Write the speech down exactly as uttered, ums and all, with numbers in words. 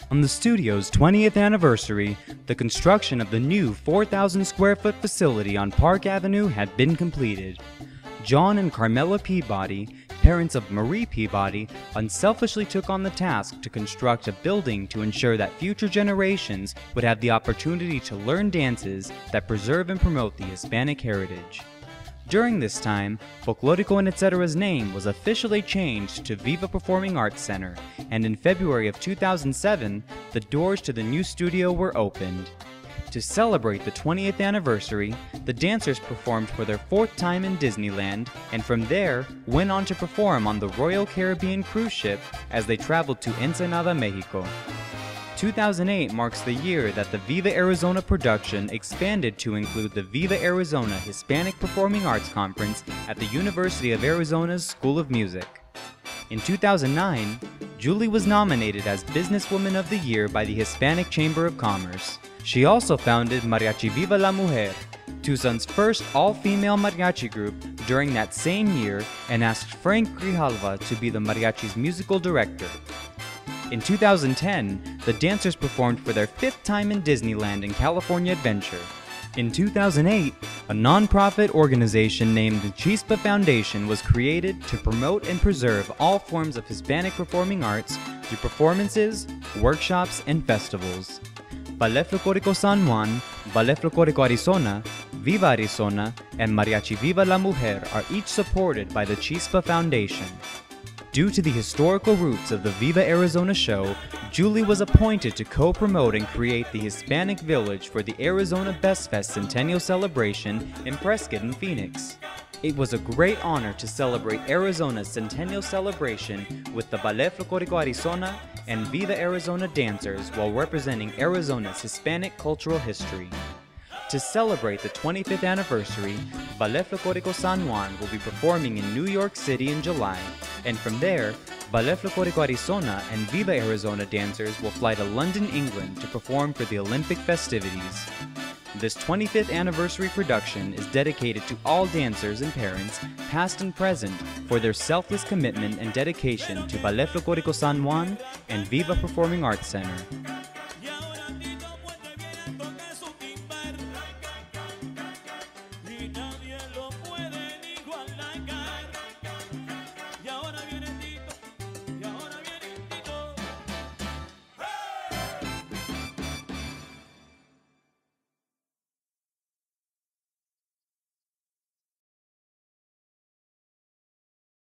On the studio's twentieth anniversary, the construction of the new four thousand square foot facility on Park Avenue had been completed. John and Carmela Peabody, parents of Marie Peabody, unselfishly took on the task to construct a building to ensure that future generations would have the opportunity to learn dances that preserve and promote the Hispanic heritage. During this time, Folklorico and et cetera's name was officially changed to Viva Performing Arts Center, and in February of two thousand seven, the doors to the new studio were opened. To celebrate the twentieth anniversary, the dancers performed for their fourth time in Disneyland, and from there went on to perform on the Royal Caribbean cruise ship as they traveled to Ensenada, Mexico. two thousand eight marks the year that the Viva Arizona production expanded to include the Viva Arizona Hispanic Performing Arts Conference at the University of Arizona's School of Music. In two thousand nine, Julie was nominated as Businesswoman of the Year by the Hispanic Chamber of Commerce. She also founded Mariachi Viva la Mujer, Tucson's first all-female mariachi group, during that same year, and asked Frank Grijalva to be the mariachi's musical director. In two thousand ten, the dancers performed for their fifth time in Disneyland and California Adventure. In two thousand eight, a non-profit organization named the Chispa Foundation was created to promote and preserve all forms of Hispanic performing arts through performances, workshops, and festivals. Ballet Folklorico San Juan, Ballet Folklorico Arizona, Viva Arizona, and Mariachi Viva la Mujer are each supported by the Chispa Foundation. Due to the historical roots of the Viva Arizona show, Julie was appointed to co-promote and create the Hispanic Village for the Arizona Best Fest Centennial Celebration in Prescott and Phoenix. It was a great honor to celebrate Arizona's Centennial Celebration with the Ballet Folklorico Arizona and Viva Arizona dancers while representing Arizona's Hispanic cultural history. To celebrate the twenty-fifth anniversary, Ballet Folklorico San Juan will be performing in New York City in July, and from there, Ballet Folklorico Arizona and Viva Arizona dancers will fly to London, England to perform for the Olympic festivities. This twenty-fifth anniversary production is dedicated to all dancers and parents, past and present, for their selfless commitment and dedication to Ballet Folklorico San Juan and Viva Performing Arts Center.